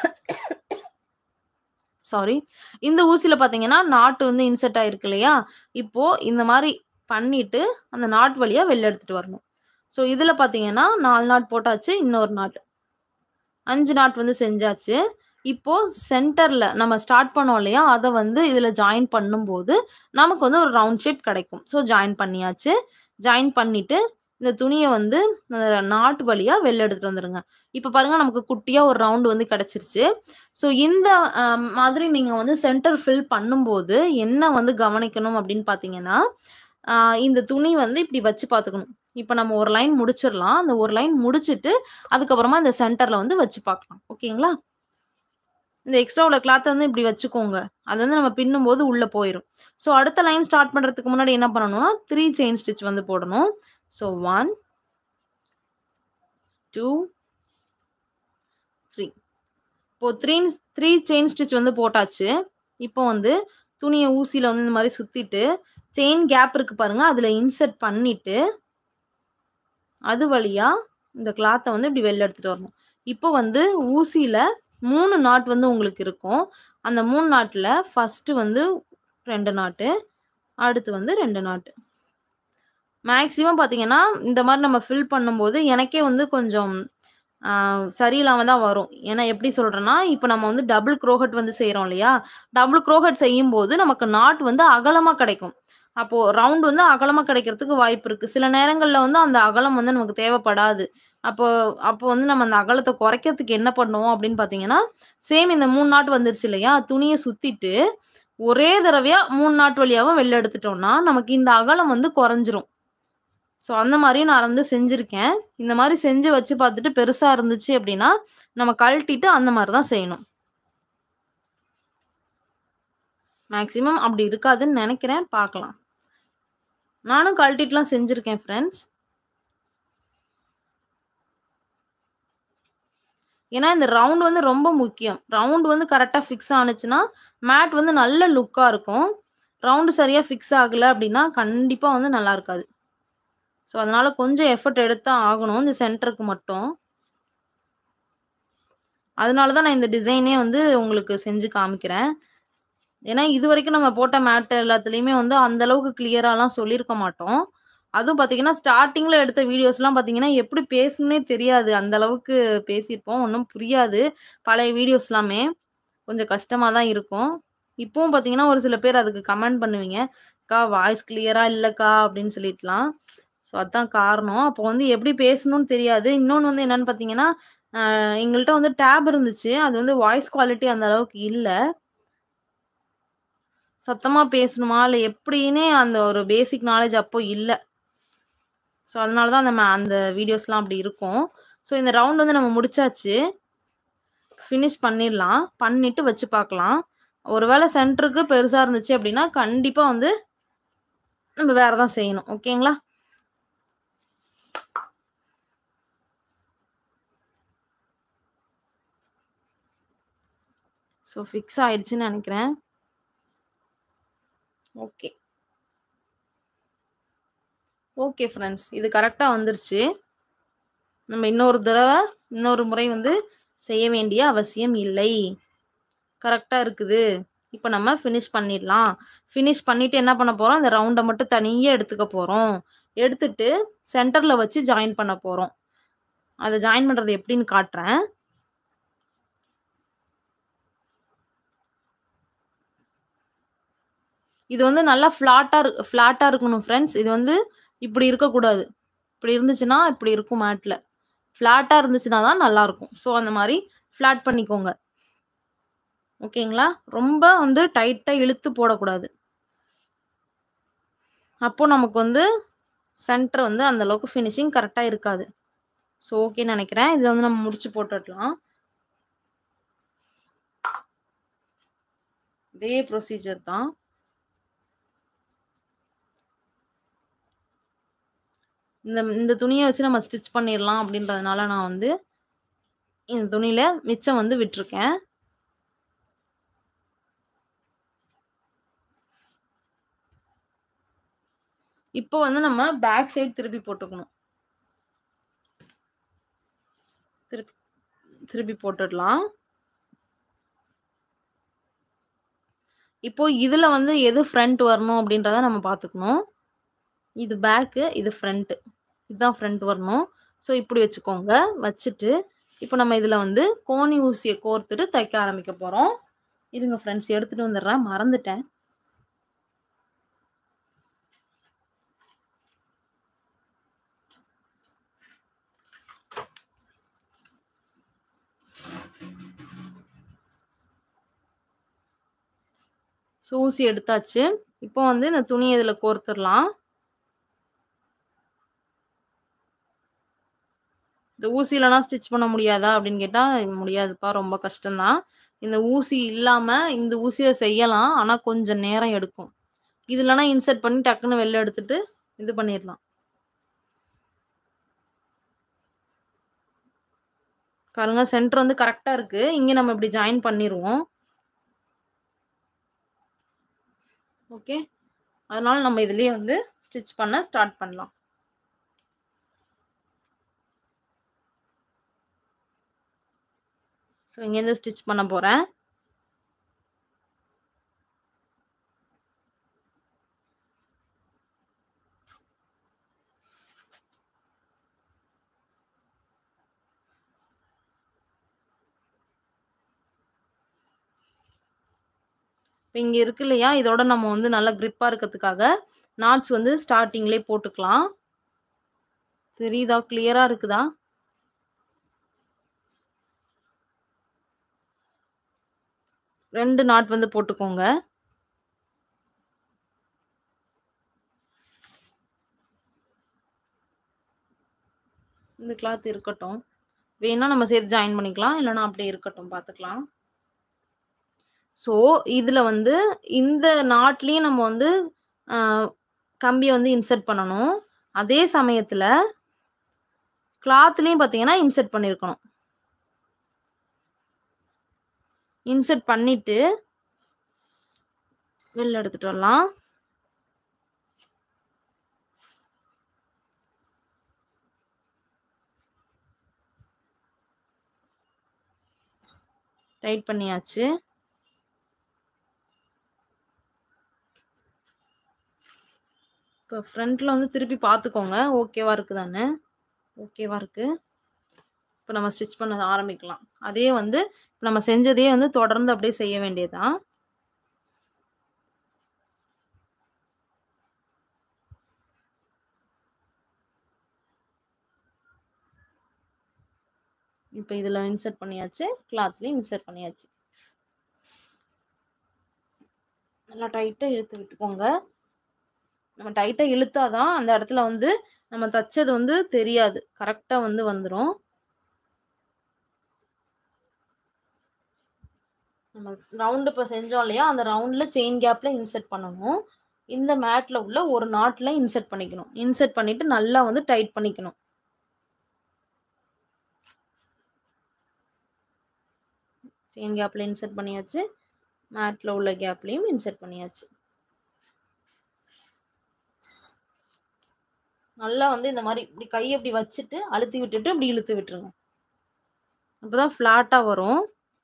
[SPEAKER 1] சாரி. இந்த ஊசியில பார்த்தீங்கன்னா, நாட் வந்து இன்செர்ட் ஆயிருக்கு இல்லையா? இப்போ இந்த மாரி பண்ணிட்டு, அந்த நாட் வழியா வெளில எடுத்துட்டு வரணும். ஸோ, இதுல பார்த்தீங்கன்னா 4 நாட் போட்டாச்சு. இன்னொரு நாட். 5 நாட் வந்து செஞ்சாச்சு. இப்போ சென்டர்ல நம்ம ஸ்டார்ட் பண்ணோம் இல்லையா? அத வந்து இதுல ஜாயின் பண்ணும்போது, நமக்கு வந்து ஒரு ரவுண்ட் ஷேப் கிடைக்கும். ஸோ, ஜாயின் பண்ணியாச்சு. ஜாயின் பண்ணிட்டு, இந்த துணிய வந்து நாட் வழியா வெளில எடுத்துட்டு வந்துருங்க. இப்ப பாருங்க நமக்கு குட்டியா ஒரு ரவுண்ட் வந்து கிடைச்சிருச்சு. ஸோ, இந்த மாதிரி நீங்க வந்து சென்டர் ஃபில் பண்ணும்போது, என்ன வந்து கவனிக்கணும் அப்படின்னு பார்த்தீங்கன்னா, இந்த துணி வந்து இப்படி வச்சு பார்த்துக்கணும். இப்ப நம்ம ஒரு லைன் முடிச்சிரலாம். அந்த ஒரு லைன் முடிச்சுட்டு, அதுக்கப்புறமா இந்த சென்டர்ல வந்து வச்சு பார்க்கலாம். ஓகேங்களா? இந்த எக்ஸ்ட்ரா உள்ள கிளாத்த வந்து இப்படி வச்சுக்கோங்க. அது வந்து நம்ம பின்னும்போது உள்ள போயிரும். ஸோ, அடுத்த லைன் ஸ்டார்ட் பண்றதுக்கு முன்னாடி என்ன பண்ணணும்னா, 3 செயின் ஸ்டிட்ச் வந்து போடணும். ஸோ, 1, 2, 3. இப்போ 3 செயின் ஸ்டிட்ச் வந்து போட்டாச்சு. இப்போ வந்து துணிய ஊசியில வந்து இந்த மாரி சுத்திட்டு, செயின் கேப் இருக்கு பாருங்க. அதுல இன்சர்ட் பண்ணிட்டு, அது வழியா இந்த கிளாத்த வந்து இப்படி வெளில எடுத்துட்டு வரணும். இப்போ வந்து ஊசியில 3 நாட் வந்து உங்களுக்கு இருக்கும். அந்த 3 நாட்ல ஃபர்ஸ்ட் வந்து 2 நாட்டு, அடுத்து வந்து 2 நாட்டு. மேக்ஸிமம் பார்த்தீங்கன்னா, இந்த மாரி நம்ம ஃபில் பண்ணும்போது எனக்கே வந்து கொஞ்சம் சரியில்லாம தான் வரும். ஏன்னா எப்படி சொல்றேன்னா, இப்ப நம்ம வந்து டபுள் க்ரோஹட் வந்து செய்றோம் இல்லையா? டபுள் க்ரோஹட் செய்யும்போது நமக்கு நாட் வந்து அகலமா கிடைக்கும். அப்போ ரவுண்ட் வந்து அகலமா கிடைக்கிறதுக்கு வாய்ப்பு இருக்கு. சில நேரங்கள்ல வந்து அந்த அகலம் வந்து நமக்கு தேவைப்படாது. அப்போ அப்போ வந்து நம்ம அந்த அகலத்த குறைக்கிறதுக்கு என்ன பண்ணுவோம் அப்படின்னு பார்த்தீங்கன்னா, சேம் இந்த 3 நாட் வந்துருச்சு இல்லையா? துணிய சுத்திட்டு, ஒரே தடவையா 3 நாட் வழியாவும் வெளில எடுத்துட்டோம்னா, நமக்கு இந்த அகலம் வந்து குறைஞ்சிரும். ஸோ, அந்த மாரியும் நான் வந்து செஞ்சிருக்கேன். இந்த மாரி செஞ்சு வச்சு பார்த்துட்டு பெருசா இருந்துச்சு அப்படின்னா, நம்ம கழட்டிட்டு அந்த மாரி தான் செய்யணும். மேக்ஸிமம் அப்படி இருக்காதுன்னு நெனைக்கிறேன். பார்க்கலாம். நானும் கழட்டிட்டுலாம் செஞ்சிருக்கேன் ஃப்ரெண்ட்ஸ். ஏன்னா இந்த ரவுண்ட் வந்து ரொம்ப முக்கியம். ரவுண்ட் வந்து கரெக்ட்டா ஃபிக்ஸ் ஆனுச்சுன்னா, மேட் வந்து நல்ல லுக்கா இருக்கும். ரவுண்ட் சரியா ஃபிக்ஸ் ஆகல அப்டின்னா, கண்டிப்பா வந்து நல்லா இருக்காது. ஸோ, அதனால கொஞ்சம் எஃபோர்ட் எடுத்து தான் ஆகணும், இந்த சென்டருக்கு மட்டும். அதனால தான் நான் இந்த டிசைனே வந்து உங்களுக்கு செஞ்சு காமிக்கிறேன். ஏன்னா, இதுவரைக்கும் நம்ம போட்ட மேட் எல்லாத்துலயுமே வந்து அந்த அளவுக்கு கிளியராலாம் சொல்லியிருக்க மாட்டோம். அதுவும் பார்த்தீங்கன்னா, ஸ்டார்ட்டிங்ல எடுத்த வீடியோஸ்லாம் பார்த்தீங்கன்னா, எப்படி பேசணும்னே தெரியாது. அந்த அளவுக்கு பேசியிருப்போம். ஒண்ணும் புரியாது. பழைய வீடியோஸ்லாமே. கொஞ்சம் கஷ்டமா தான் இருக்கும். இப்பவும் பார்த்தீங்கன்னா, ஒரு சில பேர் அதுக்கு கமெண்ட் பண்ணுவீங்க. "அக்கா வாய்ஸ் கிளியரா இல்லக்கா" அப்படின்னு சொல்லிட்டுலாம். ஸோ அதான் காரணம். அப்போ வந்து எப்படி பேசணும்னு தெரியாது. இன்னொன்னு வந்து என்னன்னு பார்த்தீங்கன்னா, எங்கள்ட்ட வந்து டேப் இருந்துச்சு. அது வந்து வாய்ஸ் குவாலிட்டி அந்த அளவுக்கு இல்ல. சத்தமா பேசணுமா, இல்ல எப்படின்னே அந்த ஒரு பேசிக் நாலேட்ஜ் அப்போ இல்ல. ஸோ அதனால தான் அந்த வீடியோஸ்லாம் அப்படி இருக்கும். ஸோ இந்த ரவுண்ட் வந்து நம்ம முடிச்சாச்சு. ஃபினிஷ் பண்ணிடலாம். பண்ணிட்டு வச்சு பார்க்கலாம். ஒருவேளை சென்டருக்கு பெருசா இருந்துச்சு அப்படின்னா, கண்டிப்பா வந்து நம்ம வேற தான் செய்யணும். ஓகேங்களா? ஸோ ஃபிக்ஸ் ஆயிடுச்சுன்னு நெனைக்கிறேன். ஓகே. Okay friends. இது கரெக்ட்டா வந்துருச்சு. நம்ம இன்னொரு முறை வந்து செய்ய வேண்டிய அவசியம் இல்லை. கரெக்ட்டா இருக்குது. இப்ப நம்ம ஃபினிஷ் பண்ணிடலாம். ஃபினிஷ் பண்ணிட்டு என்ன பண்ண போறோம், இந்த ரவுண்ட மட்டும் தனியா எடுத்துக்க போறோம். எடுத்துட்டு சென்டர்ல வச்சு ஜாயின் பண்ண போறோம். அத ஜாயின் பண்றது எப்படின்னு காட்டுறேன். இது வந்து நல்லா ஃப்ளாட்டா இருக்கணும் ஃப்ரெண்ட்ஸ். இது வந்து இப்படி இருக்கக்கூடாது. இப்படி இருந்துச்சுன்னா, இப்படி இருக்கும் மேட்ல. ஃப்ளாட்டா இருந்துச்சுன்னா தான் நல்லாருக்கும். ஸோ அந்த மாரி ஃப்ளாட் பண்ணிக்கோங்க. ஓகேங்களா? ரொம்ப வந்து டைட்டா இழுத்து போடக்கூடாது. அப்போ நமக்கு வந்து சென்டர் வந்து அந்த அளவுக்கு ஃபினிஷிங் கரெக்ட்டா இருக்காது. ஸோ ஓகேன்னு நெனைக்கிறேன். இதுல வந்து நம்ம முடிச்சு போட்டுடலாம். இதே ப்ரொசீஜர் தான். இந்த துணிய வச்சு நம்ம ஸ்டிச் பண்ணிரலாம் அப்படின்றதுனால நான் வந்து இந்த துணியில மிச்சம் வந்து விட்டுருக்கேன். இப்போ வந்து நம்ம பேக் சைடு திருப்பி போட்டுக்கணும். திருப்பி போட்டுடலாம். இப்போ இதுல வந்து எது ஃப்ரண்ட் வரணும் அப்படின்றத நம்ம பார்த்துக்கணும். இது பேக்கு, இது ஃப்ரண்ட். இதுதான் ஃப்ரண்ட் வரணும். ஸோ இப்படி வச்சுக்கோங்க. வச்சுட்டு இப்போ நம்ம இதுல வந்து கோணி ஊசிய கோர்த்துட்டு தைக்க ஆரம்பிக்க போறோம். இருங்க ஃப்ரெண்ட்ஸ் எடுத்துட்டு வந்துடுறேன். மறந்துட்டேன். ஸோ ஊசி எடுத்தாச்சு. இப்போ வந்து இந்த துணிய இதுல கோர்த்துடலாம். இந்த ஊசி இல்லனா ஸ்டிச் பண்ண முடியாதா அப்படின்னு கேட்டா, முடியாதுப்பா. ரொம்ப கஷ்டம் தான். இந்த ஊசி இல்லாம இந்த ஊசிய செய்யலாம். ஆனா கொஞ்சம் நேரம் எடுக்கும். இது இல்லனா இன்சர்ட் பண்ணி டக்குன்னு வெளில எடுத்துட்டு இது பண்ணிரலாம். பாருங்க சென்டர் வந்து கரெக்ட்டா இருக்கு. இங்க நம்ம இப்படி ஜாயின் பண்ணிருவோம். ஓகே. அதனால நம்ம இதுலயே வந்து ஸ்டிச் பண்ண ஸ்டார்ட் பண்ணலாம். ஸோ இங்கேருந்து ஸ்டிச் பண்ண போறேன். இப்போ இங்க இருக்கு இல்லையா? இதோட நம்ம வந்து நல்லா கிரிப்பா இருக்கிறதுக்காக நாட்ஸ் வந்து ஸ்டார்ட்டிங்லயே போட்டுக்கலாம். தெரியுதா? கிளியரா இருக்குதா? ரெண்டு நாட் வந்து போட்டுக்கோங்க. இந்த கிளாத் இருக்கட்டும். வேணா நம்ம சேர்த்து ஜாயின் பண்ணிக்கலாம். இல்லனா அப்படியே இருக்கட்டும் பார்த்துக்கலாம். ஸோ இதுல வந்து இந்த நாட்லயும் நம்ம வந்து கம்பிய வந்து இன்சர்ட் பண்ணணும். அதே சமயத்துல கிளாத்லயும் பார்த்தீங்கன்னா, இன்சர்ட் பண்ணியிருக்கணும். இன்சர்ட் பண்ணிட்டு வெளில எடுத்துட்டு வரலாம். டைட் பண்ணியாச்சு. இப்போ ஃப்ரண்ட்ல வந்து திருப்பி பார்த்துக்கோங்க. ஓகேவா இருக்குதான்னு. ஓகேவா இருக்கு. இப்போ நம்ம ஸ்டிச் பண்ண ஆரம்பிக்கலாம். அதே வந்து நம்ம செஞ்சதே வந்து தொடர்ந்து அப்படியே செய்ய வேண்டியதுதான். இப்போ இதுல இன்சர்ட் பண்ணியாச்சு. கிளாத்லயும் இன்சர்ட் பண்ணியாச்சு. நல்லா டைட்டா இழுத்து விட்டுக்கோங்க. நம்ம டைட்டா இழுத்தாதான் அந்த இடத்துல வந்து நம்ம தச்சது வந்து தெரியாது. கரெக்டா வந்து வந்துரும். நம்ம ரவுண்ட் இப்போ செஞ்சோம் இல்லையா, அந்த ரவுண்ட்ல செயின் கேப்ல இன்சர்ட் பண்ணணும். இந்த மேட்ல உள்ள ஒரு நாட்ல இன்சர்ட் பண்ணிக்கணும். இன்சர்ட் பண்ணிட்டு நல்லா வந்து டைட் பண்ணிக்கணும். செயின் கேப்ல இன்சர்ட் பண்ணியாச்சு. மேட்ல உள்ள கேப்லயும் இன்சர்ட் பண்ணியாச்சு. நல்லா வந்து இந்த மாதிரி இப்படி கையை இப்படி வச்சுட்டு அழுத்தி விட்டுட்டு இப்படி இழுத்து விட்டுருங்க. அப்பதான் ஃபிளாட்டா வரும்.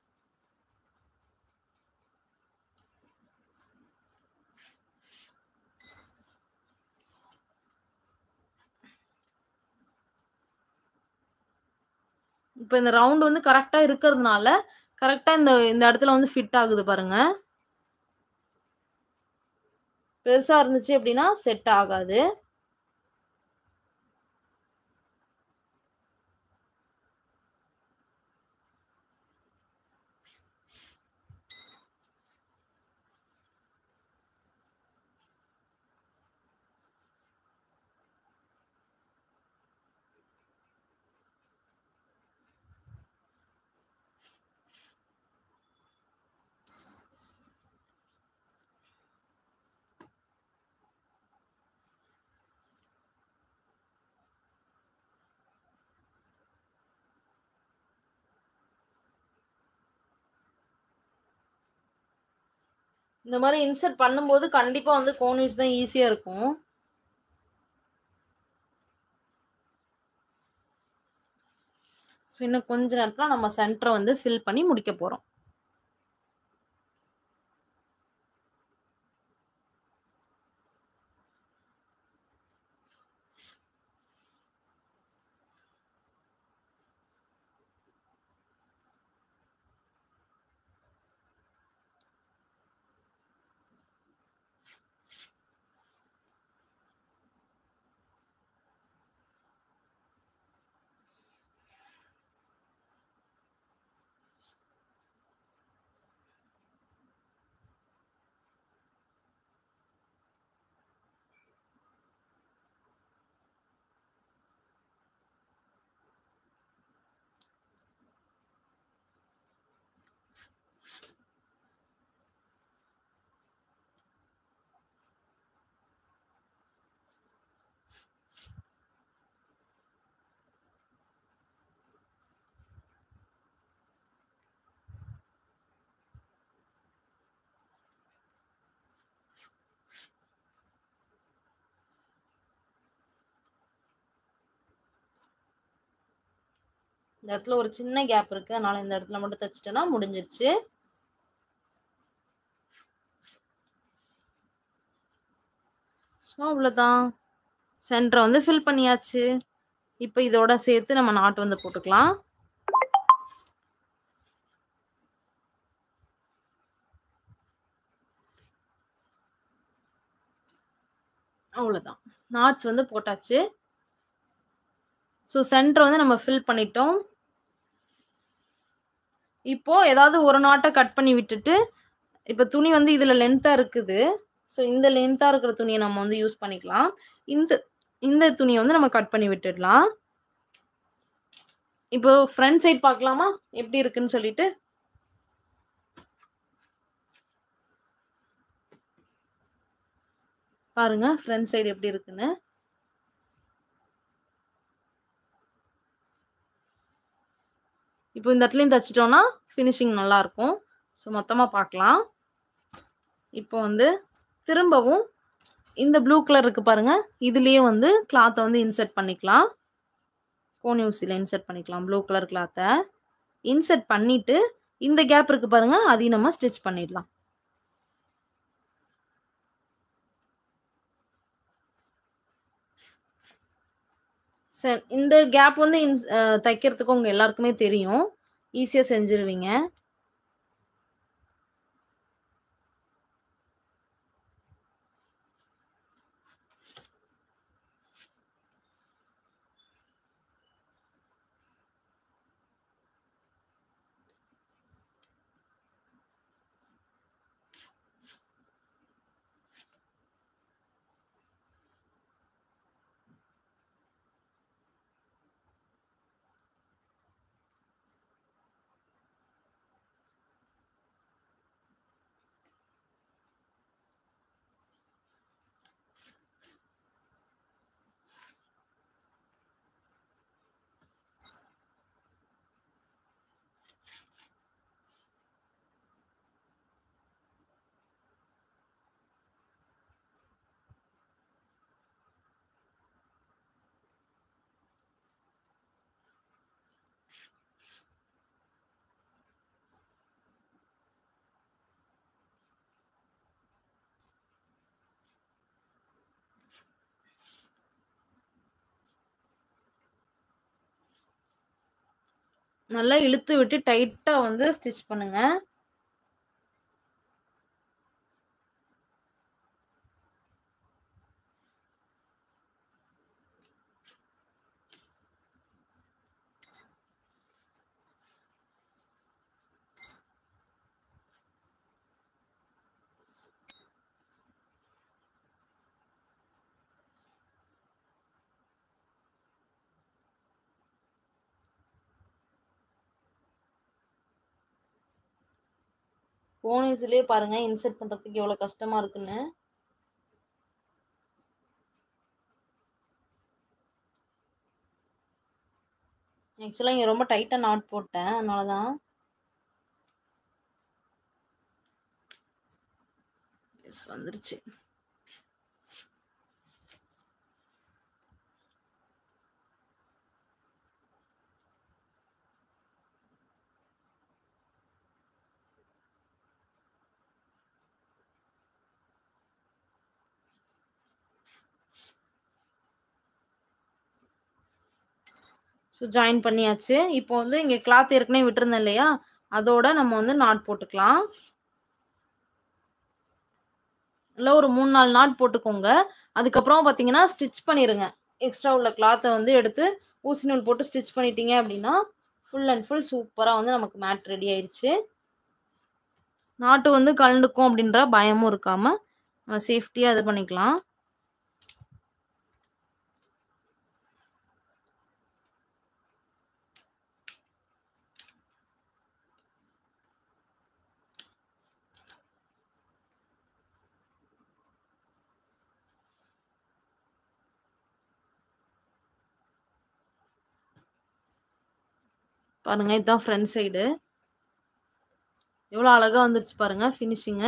[SPEAKER 1] இப்போ இந்த ரவுண்ட் வந்து கரெக்டா இருக்கிறதுனால கரெக்டா இந்த இந்த இடத்துல வந்து ஃபிட் ஆகுது பாருங்க. பெருசா இருந்துச்சு அப்படின்னா செட் ஆகாது. இந்த மாதிரி இன்சர்ட் பண்ணும்போது கண்டிப்பா வந்து கோன் யூஸ் தான் ஈஸியா இருக்கும். ஸோ இன்னும் கொஞ்ச நேரத்துல நம்ம சென்டரை வந்து ஃபில் பண்ணி முடிக்க போறோம். இந்த இடத்துல ஒரு சின்ன கேப் இருக்கு. அதனால இந்த இடத்துல மட்டும் தச்சுட்டேன்னா முடிஞ்சிருச்சு. ஸோ அவ்வளோதான். சென்டரை வந்து ஃபில் பண்ணியாச்சு. இப்போ இதோட சேர்த்து நம்ம நாட் வந்து போட்டுக்கலாம். அவ்வளோதான். நாட்ஸ் வந்து போட்டாச்சு. ஸோ சென்டரை வந்து நம்ம ஃபில் பண்ணிட்டோம். இப்போ ஏதாவது ஒரு நாட்டை கட் பண்ணி விட்டுட்டு, இப்போ துணி வந்து இதில் லென்த்தாக இருக்குது. ஸோ இந்த லென்த்தாக இருக்கிற துணியை நம்ம வந்து யூஸ் பண்ணிக்கலாம். இந்த துணியை வந்து நம்ம கட் பண்ணி விட்டுடலாம். இப்போ ஃப்ரண்ட் சைட் பார்க்கலாமா எப்படி இருக்குன்னு சொல்லிட்டு. பாருங்க ஃப்ரண்ட் சைடு எப்படி இருக்குன்னு. இப்போ இந்த இடத்துலயும் தச்சுட்டோம்னா ஃபினிஷிங் நல்லா இருக்கும். ஸோ மொத்தமா பார்க்கலாம். இப்போ வந்து திரும்பவும் இந்த ப்ளூ கலர் இருக்கு பாருங்க, இதுலயே வந்து கிளாத்தை வந்து இன்சர்ட் பண்ணிக்கலாம். கோன் ஊசியில் இன்சர்ட் பண்ணிக்கலாம். ப்ளூ கலர் கிளாத்தை இன்சர்ட் பண்ணிட்டு இந்த கேப் இருக்கு பாருங்க, அதையும் நம்ம ஸ்டிச் பண்ணிடலாம். சரி, இந்த கேப் வந்து தைக்கிறதுக்கு உங்க எல்லாருக்குமே தெரியும், ஈஸியா செஞ்சிருவீங்க. நல்லா இழுத்து விட்டு டைட்டா வந்து ஸ்டிச் பண்ணுங்க. போனீஸ்லயே பாருங்க இன்சர்ட் பண்றதுக்கு எவ்வளவு கஷ்டமா இருக்குன்னு. ஆக்சுவலா இங்க ரொம்ப டைட்டா நாட் போட்டேன், அதனாலதான். வந்துருச்சு. ஸோ ஜாயின் பண்ணியாச்சு. இப்போ வந்து இங்கே கிளாத் ஏற்கனவே விட்டுருந்தேன் இல்லையா, அதோட நம்ம வந்து நாட் போட்டுக்கலாம். இல்லை ஒரு 3-4 நாட் போட்டுக்கோங்க. அதுக்கப்புறம் பார்த்தீங்கன்னா ஸ்டிச் பண்ணிடுங்க. எக்ஸ்ட்ரா உள்ள கிளாத்தை வந்து எடுத்து ஊசி நூல் போட்டு ஸ்டிச் பண்ணிட்டீங்க அப்படின்னா ஃபுல் அண்ட் ஃபுல் சூப்பராக வந்து நமக்கு மேட் ரெடி ஆயிடுச்சு. நாட்டு வந்து கலந்துக்கும் அப்படின்ற பயமும் இருக்காமல் நம்ம சேஃப்டியாக இது பண்ணிக்கலாம். பாருங்க, இதுதான் ஃப்ரண்ட் சைடு. எவ்வளோ அழகா வந்துருச்சு பாருங்க ஃபினிஷிங்கு.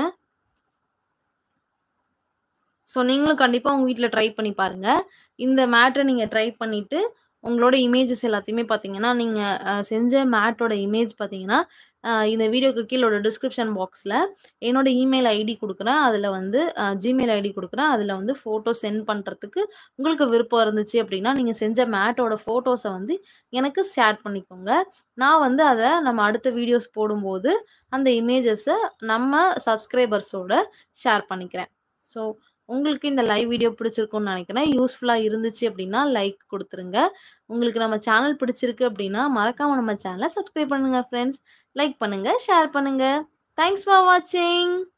[SPEAKER 1] ஸோ நீங்களும் கண்டிப்பாக உங்கள் வீட்டில் ட்ரை பண்ணி பாருங்கள். இந்த மேட்டை நீங்கள் ட்ரை பண்ணிவிட்டு உங்களோட இமேஜஸ் எல்லாத்தையுமே பார்த்தீங்கன்னா, நீங்கள் செஞ்ச மேட்டோட இமேஜ் பார்த்தீங்கன்னா, இந்த வீடியோக்கு கீழோட டிஸ்கிரிப்ஷன் பாக்ஸில் என்னோட இமெயில் ஐடி கொடுக்குறேன். அதில் வந்து ஜிமெயில் ஐடி கொடுக்குறேன். அதில் வந்து ஃபோட்டோ சென்ட் பண்ணுறதுக்கு உங்களுக்கு விருப்பம் இருந்துச்சு அப்படின்னா, நீங்கள் செஞ்ச மேட்டோட ஃபோட்டோஸை வந்து எனக்கு ஷேர் பண்ணிக்கோங்க. நான் வந்து அதை நம்ம அடுத்த வீடியோஸ் போடும்போது அந்த இமேஜஸை நம்ம சப்ஸ்கிரைபர்ஸோட ஷேர் பண்ணிக்கிறேன். ஸோ உங்களுக்கு இந்த லைவ் வீடியோ பிடிச்சிருக்கும்னு நினைக்கிறேன். யூஸ்ஃபுல்லாக இருந்துச்சு அப்படின்னா லைக் கொடுத்துருங்க. உங்களுக்கு நம்ம சேனல் பிடிச்சிருக்கு அப்படின்னா மறக்காமல் நம்ம சேனலை சப்ஸ்கிரைப் பண்ணுங்கள் ஃப்ரெண்ட்ஸ். லைக் பண்ணுங்கள், ஷேர் பண்ணுங்கள். தேங்க்ஸ் ஃபார் வாட்சிங்.